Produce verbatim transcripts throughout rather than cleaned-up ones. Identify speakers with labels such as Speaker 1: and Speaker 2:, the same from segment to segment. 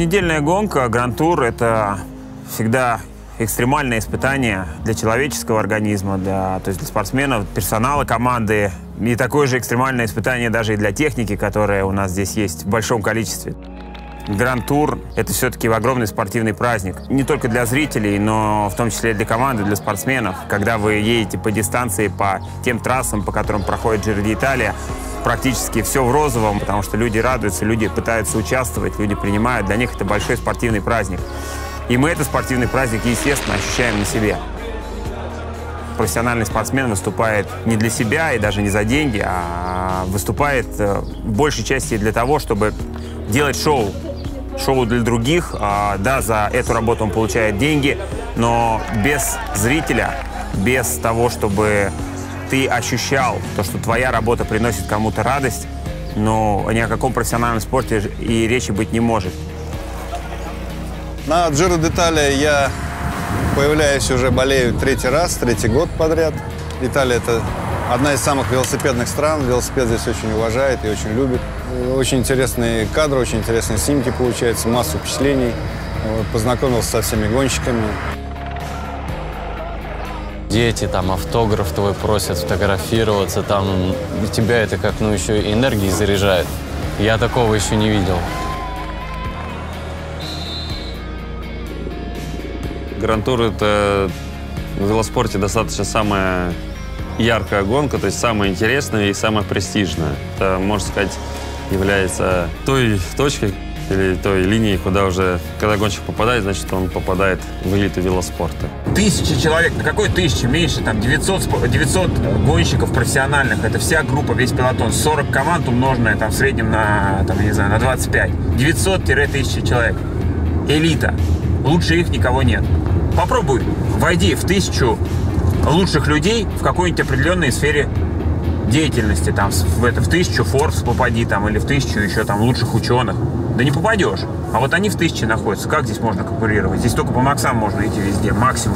Speaker 1: Трехнедельная гонка Гран-тур – это всегда экстремальное испытание для человеческого организма, для, то есть для спортсменов, персонала команды. И такое же экстремальное испытание даже и для техники, которая у нас здесь есть в большом количестве. Гран-тур – это все-таки огромный спортивный праздник. Не только для зрителей, но в том числе для команды, для спортсменов. Когда вы едете по дистанции, по тем трассам, по которым проходит Джиро д'Италия, практически все в розовом, потому что люди радуются, люди пытаются участвовать, люди принимают. Для них это большой спортивный праздник. И мы этот спортивный праздник, естественно, ощущаем на себе. Профессиональный спортсмен выступает не для себя и даже не за деньги, а выступает в большей части для того, чтобы делать шоу. Шоу для других. Да, за эту работу он получает деньги, но без зрителя, без того, чтобы ты ощущал то, что твоя работа приносит кому-то радость, но ни о каком профессиональном спорте и речи быть не может.
Speaker 2: На Джиро д'Италия я появляюсь, уже болею третий раз, третий год подряд. Италия – это одна из самых велосипедных стран. Велосипед здесь очень уважает и очень любит. Очень интересные кадры, очень интересные снимки получаются, массу впечатлений. Познакомился со всеми гонщиками.
Speaker 3: Дети, там, автограф твой просят фотографироваться, там, тебя это как, ну, еще и энергией заряжает. Я такого еще не видел.
Speaker 4: Гран-тур – это в велоспорте достаточно самая яркая гонка, то есть самая интересная и самая престижная. Это, можно сказать, является той точкой или той линией, куда уже, когда гонщик попадает, значит, он попадает в элиту велоспорта.
Speaker 1: Тысячи человек, на какой тысячи? Меньше, там, девятьсот, девятьсот гонщиков профессиональных. Это вся группа, весь пелотон. сорок команд, умноженное там в среднем на, там, я не знаю, на двадцать пять. девятьсот — тысяча человек. Элита. Лучше их никого нет. Попробуй, войди в тысячу лучших людей в какой-нибудь определенной сфере деятельности, там, в, это, в тысячу Forbes попади, там, или в тысячу еще там лучших ученых. Да не попадешь. А вот они в тысяче находятся. Как здесь можно конкурировать? Здесь только по максам можно идти везде, максимум.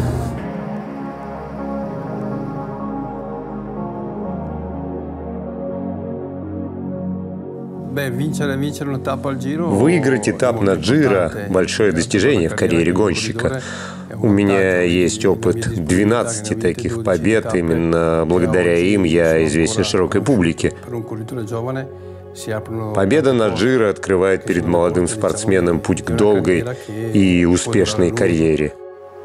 Speaker 5: Выиграть этап на Джиро – большое достижение в карьере гонщика. У меня есть опыт двенадцати таких побед. Именно благодаря им я известен широкой публике. Победа на Джиро открывает перед молодым спортсменом путь к долгой и успешной карьере.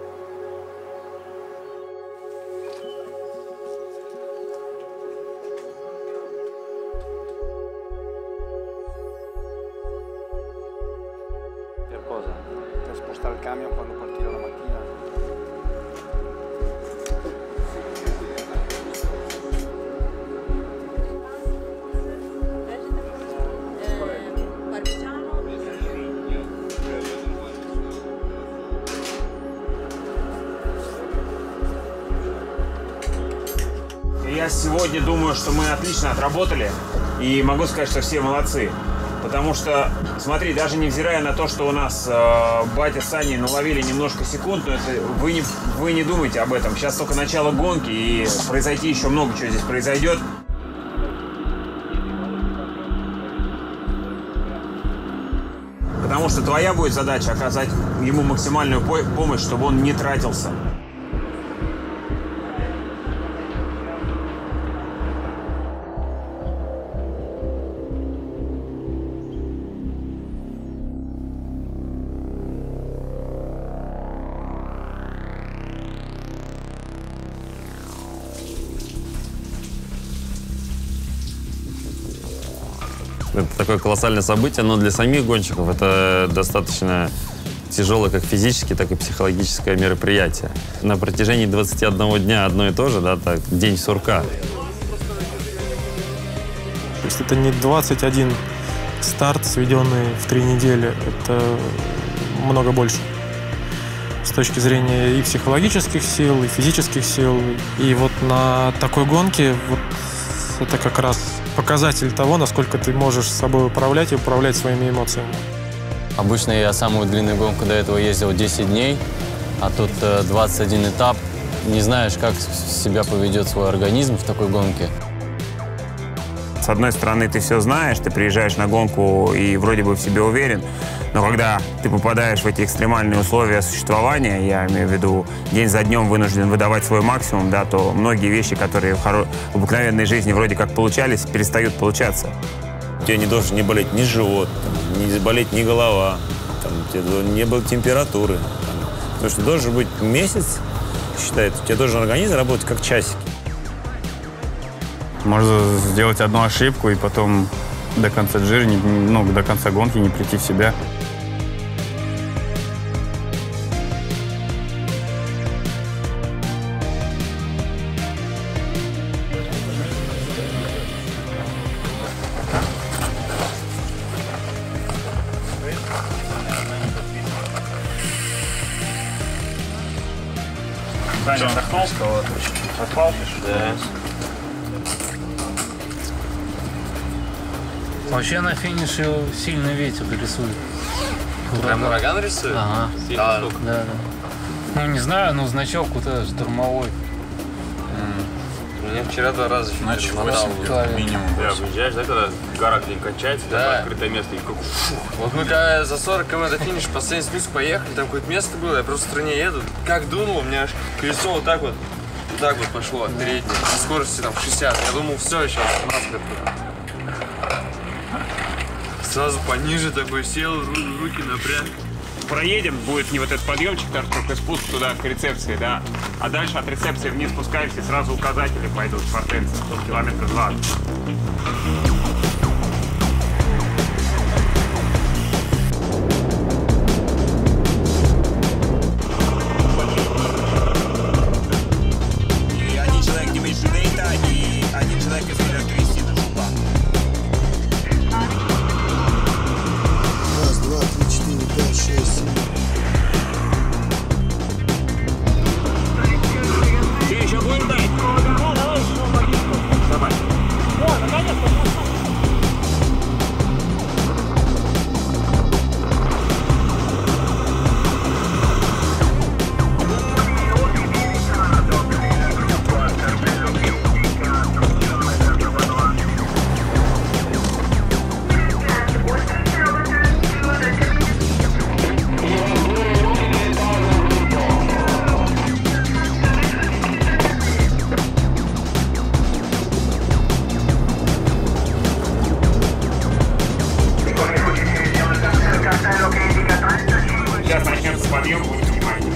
Speaker 1: Я сегодня думаю, что мы отлично отработали, и могу сказать, что все молодцы. Потому что, смотри, даже невзирая на то, что у нас э, батя с Саней наловили немножко секунд, но это, вы, не, вы не думайте об этом. Сейчас только начало гонки, и произойти еще много чего здесь произойдет. Потому что твоя будет задача оказать ему максимальную помощь, чтобы он не тратился.
Speaker 4: Это такое колоссальное событие, но для самих гонщиков это достаточно тяжелое как физически, так и психологическое мероприятие. На протяжении двадцати одного дня одно и то же, да, так, день сурка.
Speaker 6: То есть это не двадцать один старт, сведенный в три недели, это много больше. С точки зрения и психологических сил, и физических сил. И вот на такой гонке вот это как раз показатель того, насколько ты можешь с собой управлять и управлять своими эмоциями.
Speaker 3: Обычно я самую длинную гонку до этого ездил десять дней, а тут двадцать один этап. Не знаешь, как себя поведет свой организм в такой гонке.
Speaker 1: с одной стороны, ты все знаешь, ты приезжаешь на гонку и вроде бы в себе уверен, но когда ты попадаешь в эти экстремальные условия существования, я имею в виду день за днем вынужден выдавать свой максимум, да, то многие вещи, которые в, хоро... в обыкновенной жизни вроде как получались, перестают получаться.
Speaker 7: У тебя не должен не болеть ни живот, там, не болеть ни голова, там, у тебя не было температуры. Там, потому что должен быть месяц, считается, у тебя должен организм работать как часики.
Speaker 8: Можно сделать одну ошибку и потом до конца джира, ну, до конца гонки не прийти в себя.
Speaker 1: Саня, отдохнул? Отпал?
Speaker 3: Да.
Speaker 9: Вообще на финише сильный ветер рисует.
Speaker 3: Прям ураган рисует?
Speaker 9: Ага.
Speaker 3: Да,
Speaker 9: да, да. Ну, не знаю, но значок вот этот штурмовой.
Speaker 3: Мне вчера два раза чуть
Speaker 9: Значит,
Speaker 3: мотал.
Speaker 9: минимум.
Speaker 4: Да, выезжаешь, да, когда гора где-нибудь качается,
Speaker 3: Да.
Speaker 4: да, открытое место, и как...
Speaker 3: Вот мы когда за сорок километров до финиша, последний спуск поехали, там какое-то место было, я просто в стране еду, как дунул, у меня аж колесо вот так вот, вот так вот пошло, переднее, на скорости там шестьдесят. Я думал, все, сейчас насколько. Сразу пониже такой сел, ру- руки напряг.
Speaker 1: Проедем, будет не вот этот подъемчик, только спуск туда к рецепции, да. А дальше от рецепции вниз спускаемся, сразу указатели пойдут, фортенцы, километра два.
Speaker 7: И один человек не меньше Дейта, и один человек из Кристина.
Speaker 10: Раз, два, три, четыре, пять, шесть, семь.
Speaker 1: Ты еще будешь ждать? Давай. О, наконец-то. Сейчас начнется подъем, будет внимание.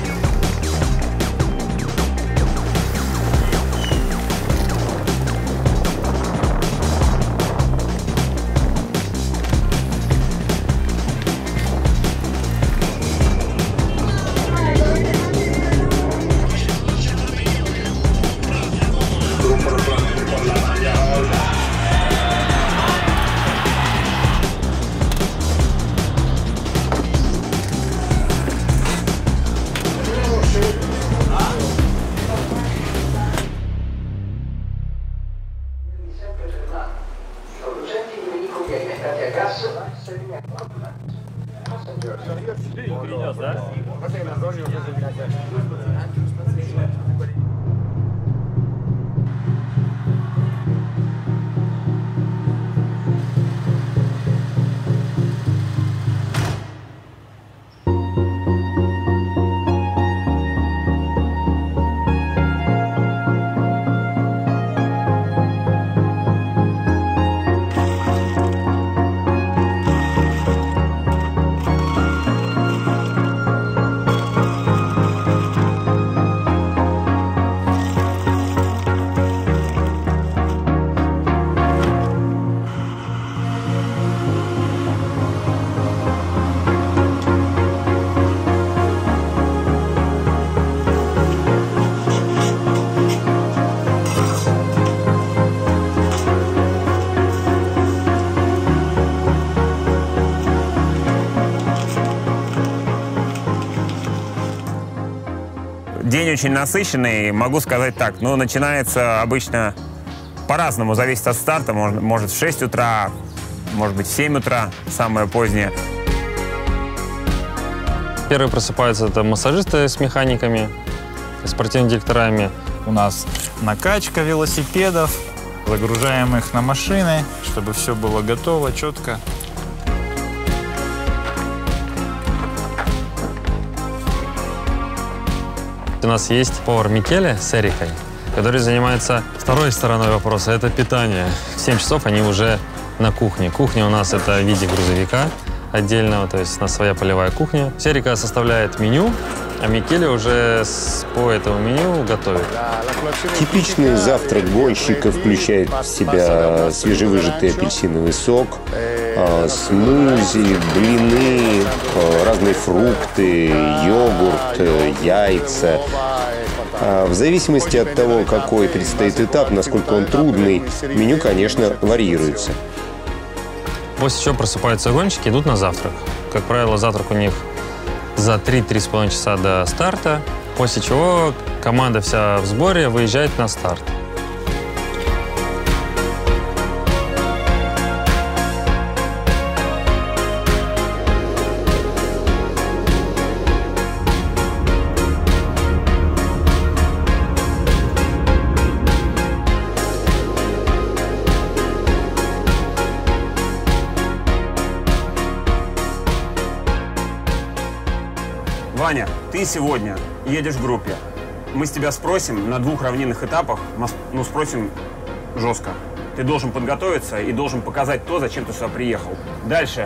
Speaker 1: День очень насыщенный, могу сказать так. Ну, начинается обычно по-разному, зависит от старта. Может, может в шесть утра, может быть в семь утра, самое позднее.
Speaker 3: Первые просыпаются это массажисты с механиками, спортивными директорами.
Speaker 8: У нас накачка велосипедов,
Speaker 11: Загружаем их на машины, чтобы все было готово, четко.
Speaker 4: У нас есть повар Микеле с Эрикой, который занимается второй стороной вопроса, это питание. В семь часов они уже на кухне. Кухня у нас это в виде грузовика отдельного, то есть у нас своя полевая кухня. Эрика составляет меню, а Микеле уже по этому меню готовит.
Speaker 5: Типичный завтрак гонщика включает в себя свежевыжатый апельсиновый сок, смузи, блины, разные фрукты, йогурт, яйца. В зависимости от того, какой предстоит этап, насколько он трудный, меню, конечно, варьируется.
Speaker 4: После чего просыпаются гонщики, идут на завтрак. Как правило, завтрак у них за три-три с половиной часа до старта, после чего команда вся в сборе выезжает на старт.
Speaker 1: Ваня, ты сегодня едешь в группе. Мы с тебя спросим на двух равнинных этапах, ну, спросим жестко. Ты должен подготовиться и должен показать то, зачем ты сюда приехал. Дальше.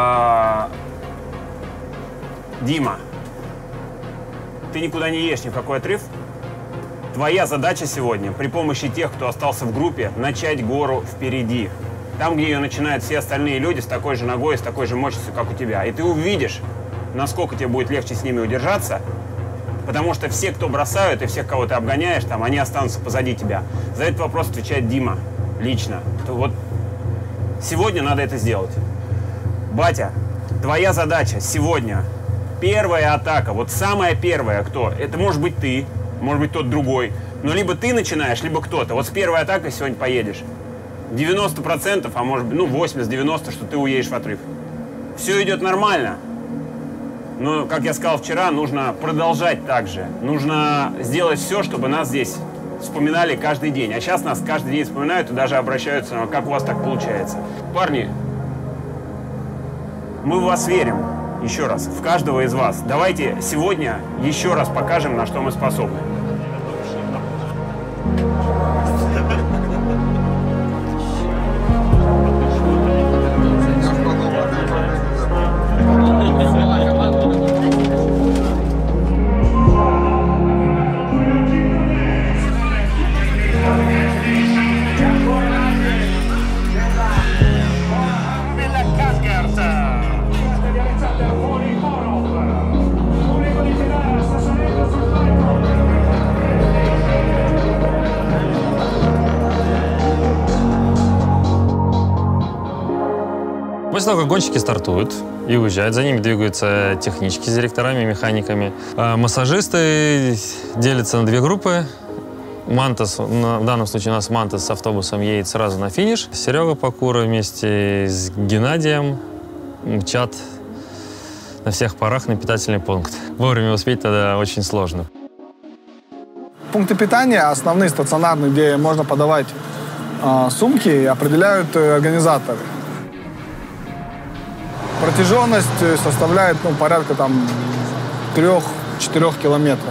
Speaker 1: Дима, ты никуда не едешь, ни в какой отрыв. Твоя задача сегодня при помощи тех, кто остался в группе, начать гору впереди. Там, где ее начинают все остальные люди с такой же ногой, с такой же мощностью, как у тебя. И ты увидишь, насколько тебе будет легче с ними удержаться, потому что все, кто бросают, и всех, кого ты обгоняешь, там, они останутся позади тебя. За этот вопрос отвечает Дима лично. То вот сегодня надо это сделать. Батя, твоя задача сегодня первая атака, вот самая первая, кто? Это может быть ты, может быть тот другой, но либо ты начинаешь, либо кто-то. Вот с первой атакой сегодня поедешь. девяносто процентов, а может быть, ну, восемьдесят-девяносто, что ты уедешь в отрыв. Все идет нормально. Но, как я сказал вчера, нужно продолжать так же. Нужно сделать все, чтобы нас здесь вспоминали каждый день. А сейчас нас каждый день вспоминают и даже обращаются, как у вас так получается. Парни, мы в вас верим. Еще раз, в каждого из вас. Давайте сегодня еще раз покажем, на что мы способны.
Speaker 4: После того, как гонщики стартуют и уезжают, за ними двигаются технички с директорами, механиками. А массажисты делятся на две группы. Мантас, в данном случае у нас Мантас с автобусом едет сразу на финиш. Серега Покура вместе с Геннадием мчат на всех парах на питательный пункт. Вовремя успеть тогда очень сложно.
Speaker 12: Пункты питания основные, стационарные, где можно подавать э, сумки, определяют э, организаторы. Протяженность составляет ну, порядка там трех-четырех километров.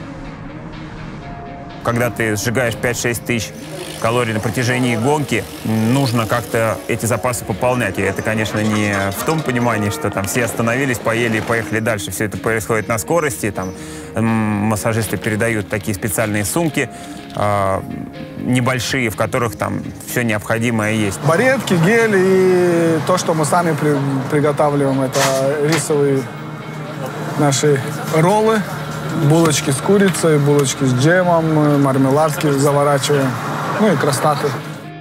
Speaker 1: Когда ты сжигаешь пять-шесть тысяч калорий на протяжении гонки, нужно как-то эти запасы пополнять. И это, конечно, не в том понимании, что там все остановились, поели и поехали дальше. Все это происходит на скорости. Там массажисты передают такие специальные сумки, э, небольшие, в которых там все необходимое есть.
Speaker 12: Баретки, гель и то, что мы сами при, приготавливаем, это рисовые наши роллы, булочки с курицей, булочки с джемом, мармеладки заворачиваем, ну и крастаты.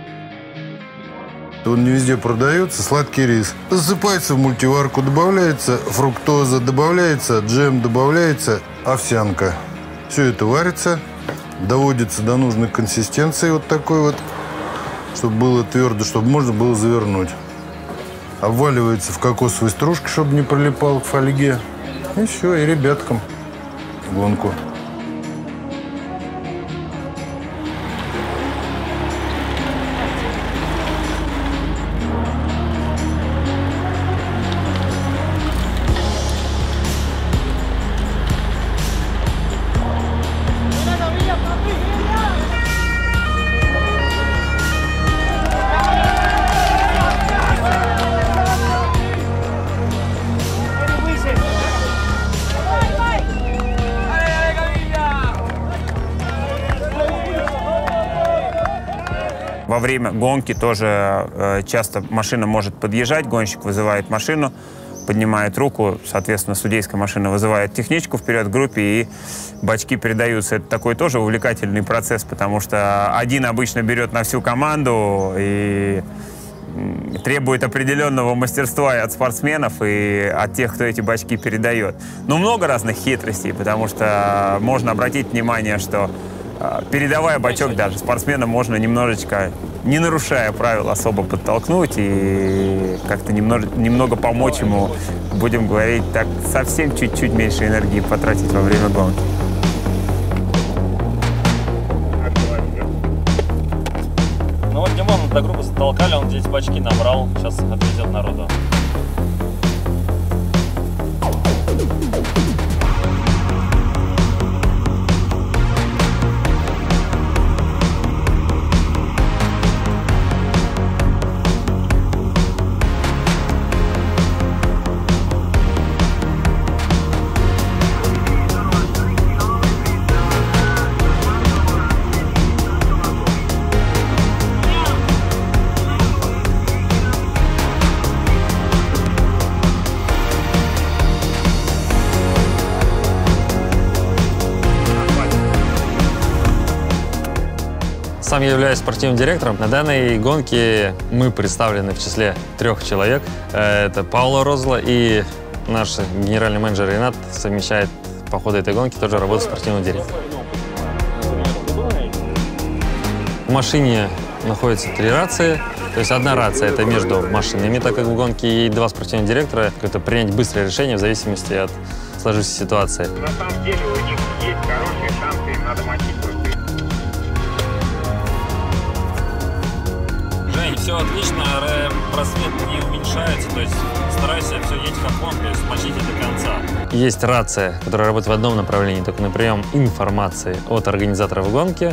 Speaker 13: Он не везде продается, сладкий рис. Засыпается в мультиварку, добавляется фруктоза, добавляется джем, добавляется овсянка. Все это варится, доводится до нужной консистенции вот такой вот, чтобы было твердо, чтобы можно было завернуть. Обваливается в кокосовой стружке, чтобы не прилипал к фольге. И все, и ребяткам гонку.
Speaker 1: Во время гонки тоже э, часто машина может подъезжать, гонщик вызывает машину, поднимает руку, соответственно, судейская машина вызывает техничку вперед в группе, и бачки передаются. Это такой тоже увлекательный процесс, потому что один обычно берет на всю команду и требует определенного мастерства и от спортсменов, и от тех, кто эти бачки передает. Но много разных хитростей, потому что можно обратить внимание, что передавая бачок даже, спортсмена можно немножечко, не нарушая правил, особо подтолкнуть и как-то немного, немного помочь ему, будем говорить так, совсем чуть-чуть меньше энергии потратить во время гонки.
Speaker 14: Ну вот Димон до группы затолкали, он здесь бачки набрал, сейчас отвезет народу.
Speaker 4: Сам я являюсь спортивным директором. На данной гонке мы представлены в числе трех человек. Это Пауло Розло и наш генеральный менеджер Ренат совмещает по ходу этой гонки тоже работу спортивного директора. В машине находятся три рации. То есть одна рация — это между машинами, так как в гонке, и два спортивных директора — это принять быстрое решение в зависимости от сложившейся ситуации.
Speaker 15: На самом деле у них есть хорошие шансы, им надо мочить.
Speaker 14: Жень, все отлично, просвет не уменьшается, то есть старайся все едь как он, то есть мочите до конца.
Speaker 4: Есть рация, которая работает в одном направлении, только на прием информации от организаторов гонки.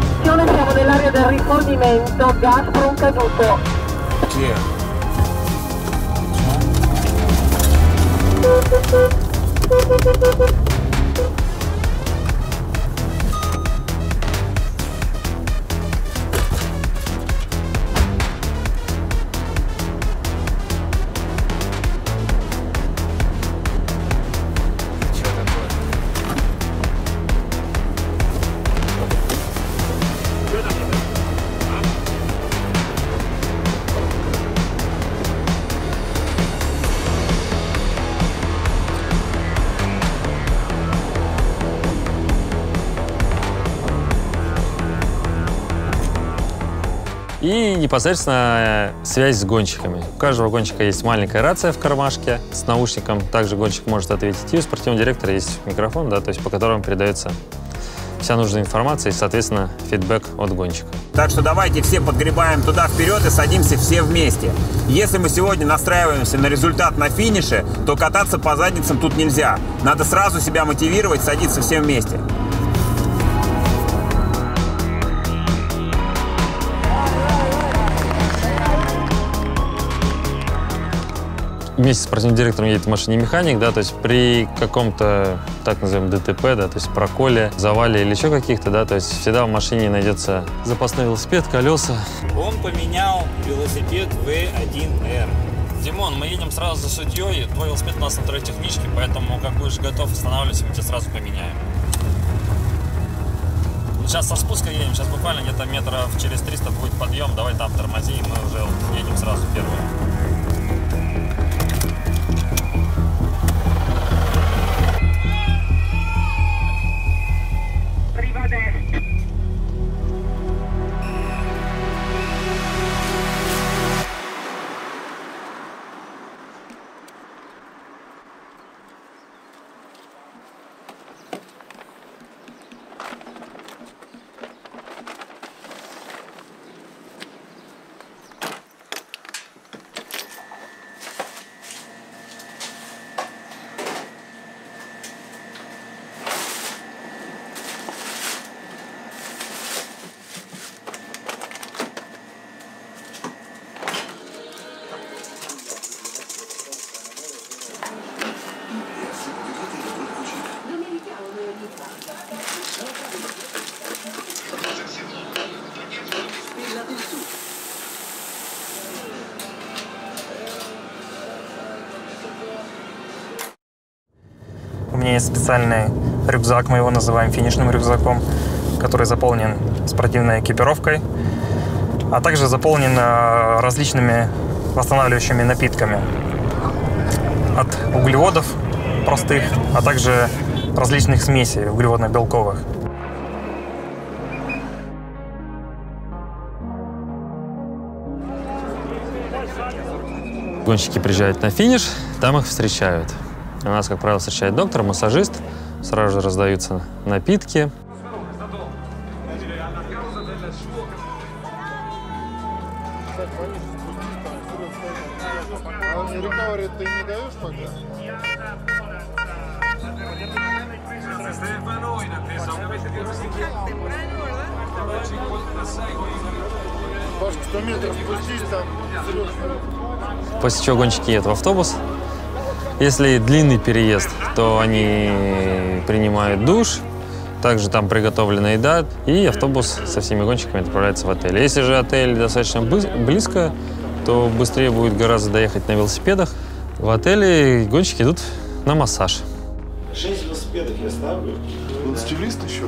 Speaker 4: И непосредственно связь с гонщиками. У каждого гонщика есть маленькая рация в кармашке с наушником. Также гонщик может ответить. И у спортивного директора есть микрофон, да, то есть по которому передается вся нужная информация и, соответственно, фидбэк от гонщика.
Speaker 1: Так что давайте все подгребаем туда вперед и садимся все вместе. Если мы сегодня настраиваемся на результат на финише, то кататься по задницам тут нельзя. Надо сразу себя мотивировать, садиться все вместе.
Speaker 4: Вместе с спортивным директором едет в машине механик, да, то есть при каком-то, так называемом, ДТП, да, то есть проколе, завале или еще каких-то, да, то есть всегда в машине найдется запасной велосипед, колеса.
Speaker 11: Он поменял велосипед вэ один эр.
Speaker 14: Димон, мы едем сразу за судьей, твой велосипед у нас на второй техничке, поэтому как будешь готов останавливаться, мы тебя сразу поменяем. Сейчас со спуска едем, сейчас буквально где-то метров через триста будет подъем, давай там тормози, и мы уже едем сразу первые.
Speaker 6: есть специальный рюкзак, мы его называем финишным рюкзаком, который заполнен спортивной экипировкой, а также заполнен различными восстанавливающими напитками. От углеводов простых, а также различных смесей углеводно-белковых.
Speaker 4: Гонщики приезжают на финиш, там их встречают. У нас, как правило, встречает доктор, массажист. Сразу же раздаются напитки.
Speaker 13: Ты не даешь пока? Пашка, сто метров спустись, там
Speaker 4: После чего гонщики едут в автобус. Если длинный переезд, то они принимают душ, также там приготовлена еда, и автобус со всеми гонщиками отправляется в отель. Если же отель достаточно близко, то быстрее будет гораздо доехать на велосипедах. В отеле гонщики идут на массаж.
Speaker 16: Шесть велосипедов я ставлю.
Speaker 13: Он стилист еще?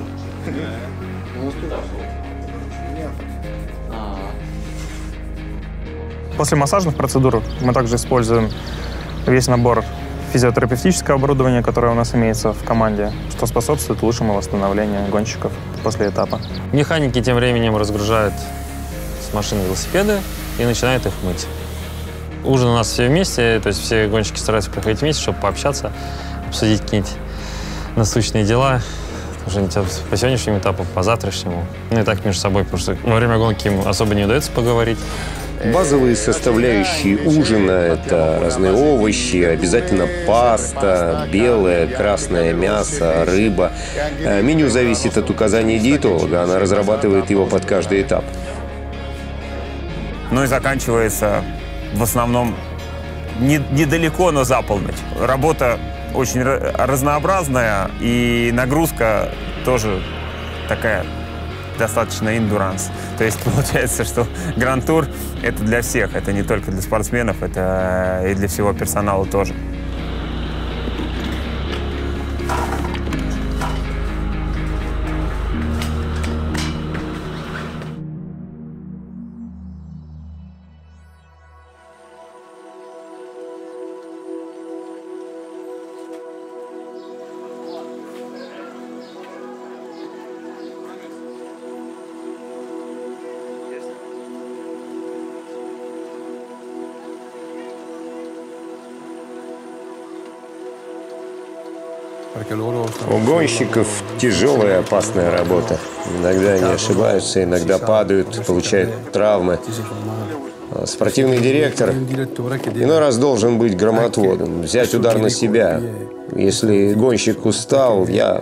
Speaker 6: После массажных процедур мы также используем весь набор физиотерапевтического оборудования, которое у нас имеется в команде, что способствует лучшему восстановлению гонщиков после этапа.
Speaker 4: Механики тем временем разгружают с машины велосипеды и начинают их мыть. Ужин у нас все вместе, то есть все гонщики стараются приходить вместе, чтобы пообщаться, обсудить какие-нибудь насущные дела, уже по сегодняшнему этапу, по завтрашнему. Ну и так между собой, потому что во время гонки им особо не удается поговорить.
Speaker 5: Базовые составляющие ужина – это разные овощи, обязательно паста, белое, красное мясо, рыба. Меню зависит от указаний диетолога, она разрабатывает его под каждый этап.
Speaker 1: Ну и заканчивается в основном не, недалеко, но за полночь. Работа очень разнообразная, и нагрузка тоже такая достаточно индуранс. То есть получается, что Гранд-тур — это для всех, это не только для спортсменов, это и для всего персонала тоже.
Speaker 5: У гонщиков тяжелая, опасная работа. Иногда они ошибаются, иногда падают, получают травмы. Спортивный директор иной раз должен быть громотводом, взять удар на себя. Если гонщик устал, я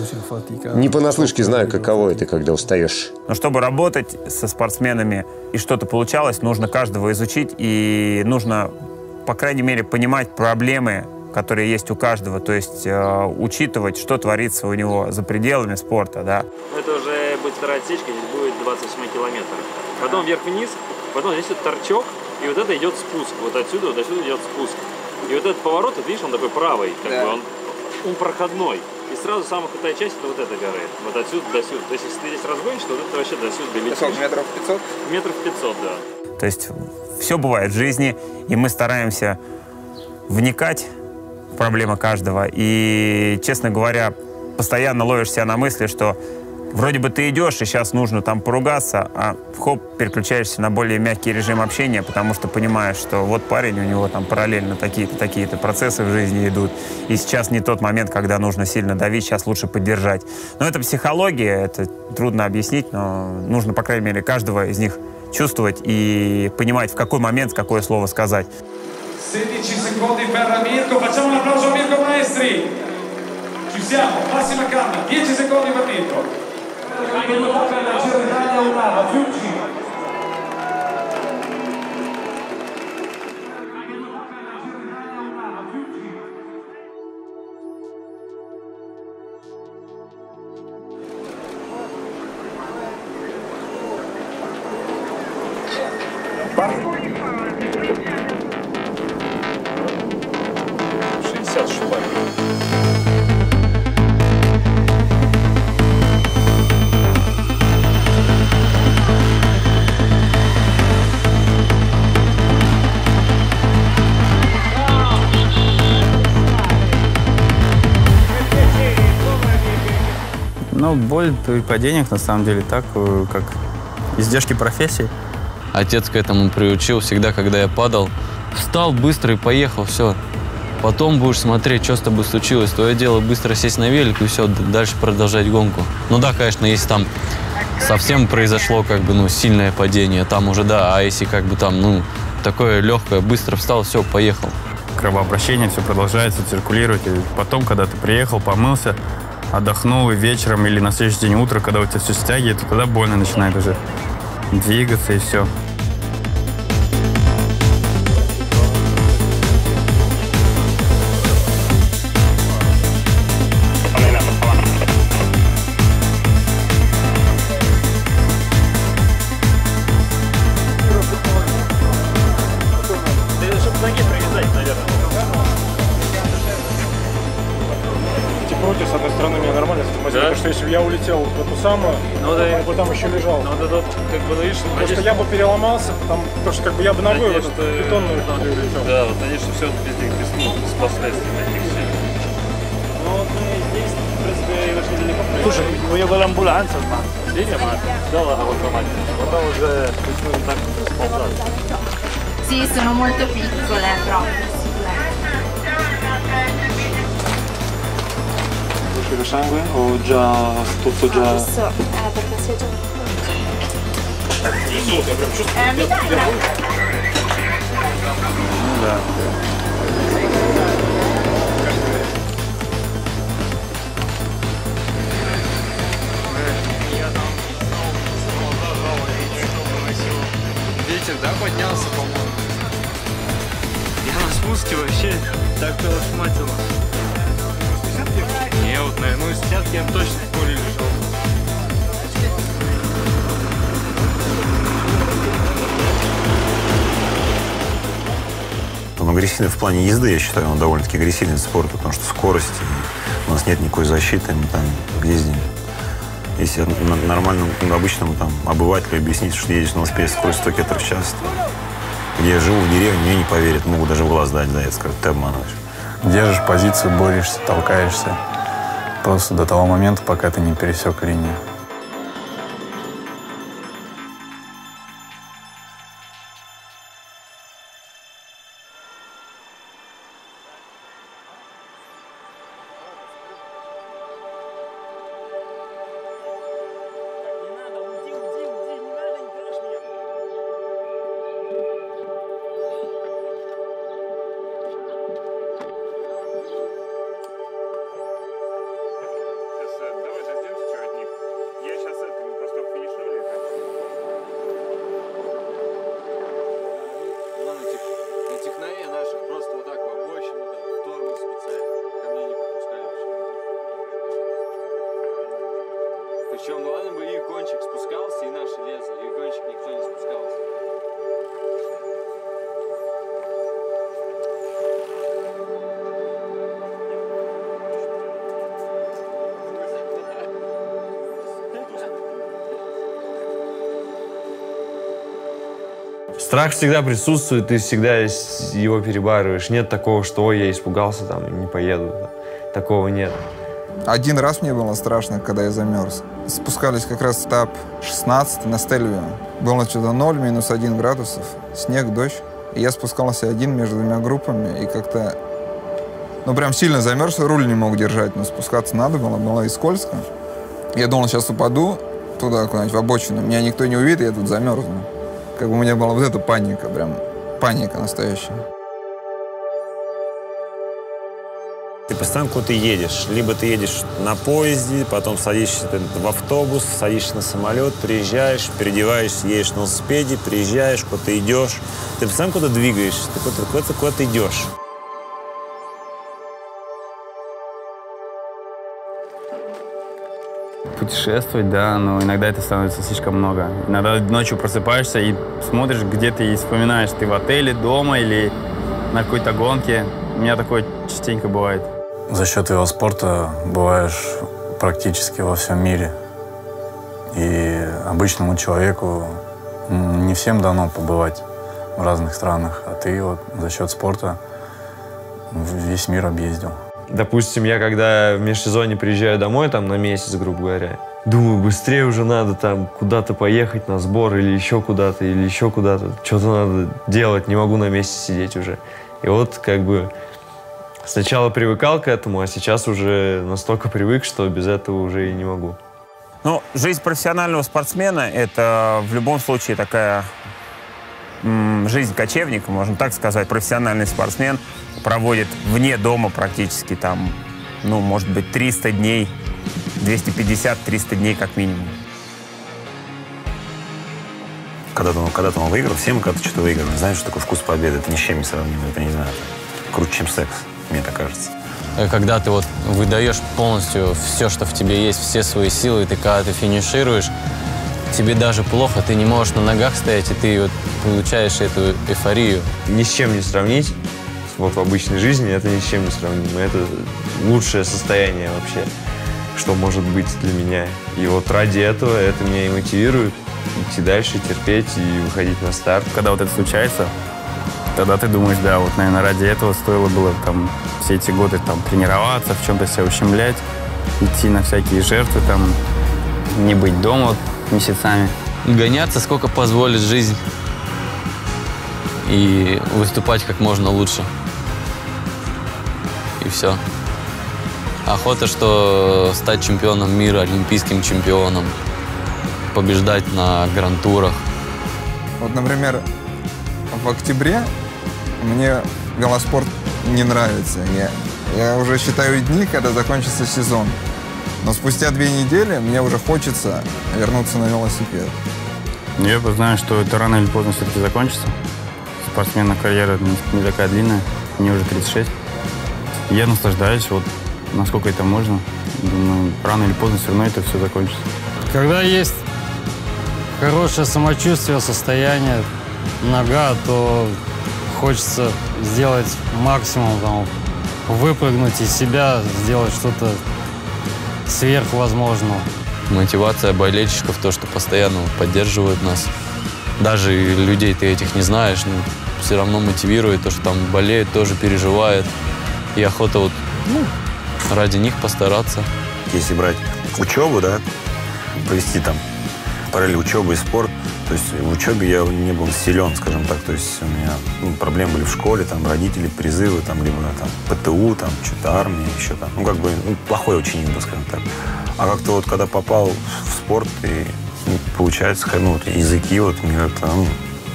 Speaker 5: не понаслышке знаю, каково это, когда устаешь.
Speaker 1: Но чтобы работать со спортсменами и что-то получалось, нужно каждого изучить, и нужно, по крайней мере, понимать проблемы, которые есть у каждого, то есть э, учитывать, что творится у него за пределами спорта, да.
Speaker 14: Это уже будет вторая отсечка, здесь будет двадцать семь километров. Потом вверх-вниз, потом здесь вот торчок, и вот это идет спуск. Вот отсюда, вот отсюда идет спуск. И вот этот поворот, вот видишь, он такой правый, как да. бы он, он проходной. И сразу самая крутая часть, это вот эта горы. Вот отсюда до сюда. То есть, если ты здесь разгонишь, то вот это вообще до сюда долетишь.
Speaker 3: Это сколько, метров пятьсот?
Speaker 14: Метров пятьсот, да.
Speaker 1: То есть все бывает в жизни, и мы стараемся вникать проблема каждого. И, честно говоря, постоянно ловишь себя на мысли, что вроде бы ты идешь, и сейчас нужно там поругаться, а хоп, переключаешься на более мягкий режим общения, потому что понимаешь, что вот парень, у него там параллельно такие-то, такие-то процессы в жизни идут, и сейчас не тот момент, когда нужно сильно давить, сейчас лучше поддержать. Но это психология, это трудно объяснить, но нужно, по крайней мере, каждого из них чувствовать и понимать, в какой момент какое слово сказать.
Speaker 17: sedici secondi per Mirko, facciamo un applauso a Mirko Maestri. Ci siamo, massima calma, dieci secondi per Mirko. Benvenuto per la Germania Urano, Fiumci.
Speaker 14: шестьдесят шпаль.
Speaker 8: Ну, боль при падениях, на самом деле, так, как издержки профессии.
Speaker 18: Отец к этому приучил всегда, когда я падал. Встал быстро и поехал, все. Потом будешь смотреть, что с тобой случилось. Твое дело быстро сесть на велик и все, дальше продолжать гонку. Ну да, конечно, если там совсем произошло как бы, ну, сильное падение, там уже да, а если как бы там, ну, такое легкое, быстро встал, все, поехал.
Speaker 8: Кровообращение, все продолжается циркулировать. И потом, когда ты приехал, помылся, отдохнул, и вечером или на следующий день утро, когда у тебя все стягивает, то тогда больно начинает уже двигаться и все.
Speaker 6: С одной стороны, меня нормально затормозили, да? Потому что если бы я улетел в эту самую, ну, да, я бы там еще лежал.
Speaker 14: Ну, да, да, как бы, видишь,
Speaker 6: потому
Speaker 14: надеюсь,
Speaker 6: что я бы переломался, там, потому что как бы я бы ногой в эту бетонную
Speaker 14: да,
Speaker 6: улетел.
Speaker 14: Да, вот надеюсь, что все везде без, ну, с последствиями этих всех. Ну, вот мы здесь, в принципе, вошли далеко.
Speaker 16: Слушай, уехал амбуланс, man.
Speaker 14: Видите, мать? Дала на автомате. Потом уже почему так сползали.
Speaker 19: Sì, sono molto piccole, proprio.
Speaker 6: Uscire sangue o già tutto già?
Speaker 19: Adesso, eh, perché si è già...
Speaker 6: Eh, mi dai, dai. Да.
Speaker 3: Ветер, да, поднялся, по-моему? Я на спуске вообще так колошматило. Не, вот, наверное, ну, из десятки я точно в поле лежал.
Speaker 7: Он агрессивный в плане езды, я считаю, он довольно-таки агрессивный спорт, потому что скорость, у нас нет никакой защиты, мы там ездим. Если нормальному, обычному там обывателю объяснить, что едешь на велосипеде скорость сто километров в час, то где я живу в деревне, мне не поверят, могут даже в глаз дать за это, скажут, ты обманываешь.
Speaker 8: Держишь позицию, борешься, толкаешься. Просто до того момента, пока ты не пересек линию.
Speaker 3: Причем, ну ладно бы их гонщик спускался, и наши лезли, их гонщик никто не спускался.
Speaker 20: Страх всегда присутствует, ты всегда его перебарываешь. Нет такого, что ой, я испугался, там, не поеду. Такого нет.
Speaker 21: Один раз мне было страшно, когда я замерз. Спускались как раз этап шестнадцать на Стельвио. Было что-то ноль, минус один градусов, снег, дождь. И я спускался один между двумя группами и как-то... Ну, прям сильно замерз, руль не мог держать, но спускаться надо было, было и скользко. Я думал, сейчас упаду туда куда-нибудь в обочину, меня никто не увидит, я тут замерзну. Как бы у меня была вот эта паника, прям паника настоящая.
Speaker 7: Ты постоянно куда-то едешь. Либо ты едешь на поезде, потом садишься в автобус, садишься на самолет, приезжаешь, переодеваешься, едешь на велосипеде, приезжаешь, куда-то идешь. Ты постоянно куда-то двигаешься, ты куда-то куда-то, куда-то идешь.
Speaker 8: Путешествовать, да, но иногда это становится слишком много. Иногда ночью просыпаешься и смотришь, где ты и вспоминаешь, ты в отеле, дома или на какой-то гонке. У меня такое частенько бывает.
Speaker 22: За счет велоспорта бываешь практически во всем мире. И обычному человеку не всем дано побывать в разных странах, а ты вот за счет спорта весь мир объездил.
Speaker 20: Допустим, я когда в межсезонье приезжаю домой, там, на месяц, грубо говоря, думаю, быстрее уже надо там куда-то поехать на сбор или еще куда-то, или еще куда-то. Что-то надо делать, не могу на месте сидеть уже. И вот как бы сначала привыкал к этому, а сейчас уже настолько привык, что без этого уже и не могу.
Speaker 1: Ну, жизнь профессионального спортсмена – это в любом случае такая м, жизнь кочевника, можно так сказать. Профессиональный спортсмен проводит вне дома практически там, ну, может быть, триста дней, двести пятьдесят — триста дней как минимум.
Speaker 7: Когда-то он, когда он выиграл, все мы когда-то что-то выиграли. Знаешь, что такое вкус победы? Это ни с чем не сравнимо. Это, не знаю, это круче, чем секс, мне так кажется.
Speaker 18: Когда ты вот выдаешь полностью все, что в тебе есть, все свои силы, ты когда ты финишируешь, тебе даже плохо, ты не можешь на ногах стоять, и ты вот получаешь эту эйфорию.
Speaker 20: Ни с чем не сравнить. Вот в обычной жизни это ни с чем не сравнимо. Это лучшее состояние вообще, что может быть для меня. И вот ради этого это меня и мотивирует идти дальше, терпеть и выходить на старт.
Speaker 8: Когда вот это случается, тогда ты думаешь, да, вот, наверное, ради этого стоило было там все эти годы там тренироваться, в чем-то себя ущемлять, идти на всякие жертвы, там, не быть дома месяцами.
Speaker 18: Гоняться, сколько позволит жизнь, и выступать как можно лучше. И все. Охота, что стать чемпионом мира, олимпийским чемпионом, побеждать на гранд-турах.
Speaker 21: Вот, например, в октябре мне велоспорт не нравится. Я, я уже считаю дни, когда закончится сезон. Но спустя две недели мне уже хочется вернуться на велосипед.
Speaker 8: Я знаю, что это рано или поздно все-таки закончится. Спортсменная карьера не, не такая длинная, мне уже тридцать шесть. Я наслаждаюсь, вот насколько это можно. Думаю, рано или поздно все равно это все закончится.
Speaker 2: Когда есть хорошее самочувствие, состояние, нога, то хочется сделать максимум, там, выпрыгнуть из себя, сделать что-то сверхвозможного.
Speaker 18: Мотивация болельщиков, то, что постоянно поддерживают нас. Даже людей ты этих не знаешь, но все равно мотивирует, то, что там болеют, тоже переживают. И охота вот, ну, ради них постараться.
Speaker 7: Если брать учебу, да, провести там параллель учебы и спорт, то есть в учебе я не был силен, скажем так, то есть у меня ну, проблемы были в школе, там родители, призывы, там, либо там ПТУ, там что-то армия, еще там, ну как бы ну, плохой ученик был, скажем так. А как-то вот когда попал в спорт, и ну, получается, ну вот языки вот мне как-то, ну,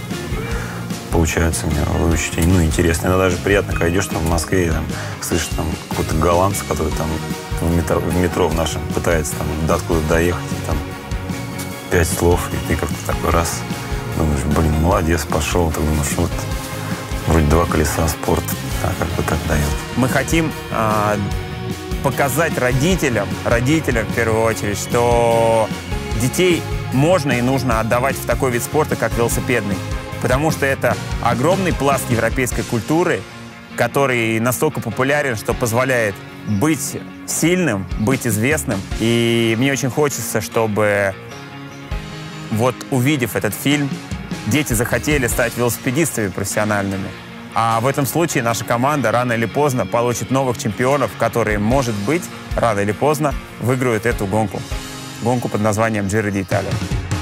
Speaker 7: получается мне выучить, ну интересно. Иногда даже приятно, когда идешь там в Москве, и, там, слышишь там какой-то голландец, который там в метро, в метро в нашем пытается там до откуда доехать, и, там пять слов, и ты как-то такой раз думаешь, блин, молодец, пошел, ты думаешь, вот вроде два колеса спорт, а как бы так дает.
Speaker 1: Мы хотим э, показать родителям, родителям в первую очередь, что детей можно и нужно отдавать в такой вид спорта, как велосипедный. Потому что это огромный пласт европейской культуры, который настолько популярен, что позволяет быть сильным, быть известным. И мне очень хочется, чтобы, вот увидев этот фильм, дети захотели стать велосипедистами профессиональными. А в этом случае наша команда рано или поздно получит новых чемпионов, которые, может быть, рано или поздно выиграют эту гонку. Гонку под названием Giro d'Italia.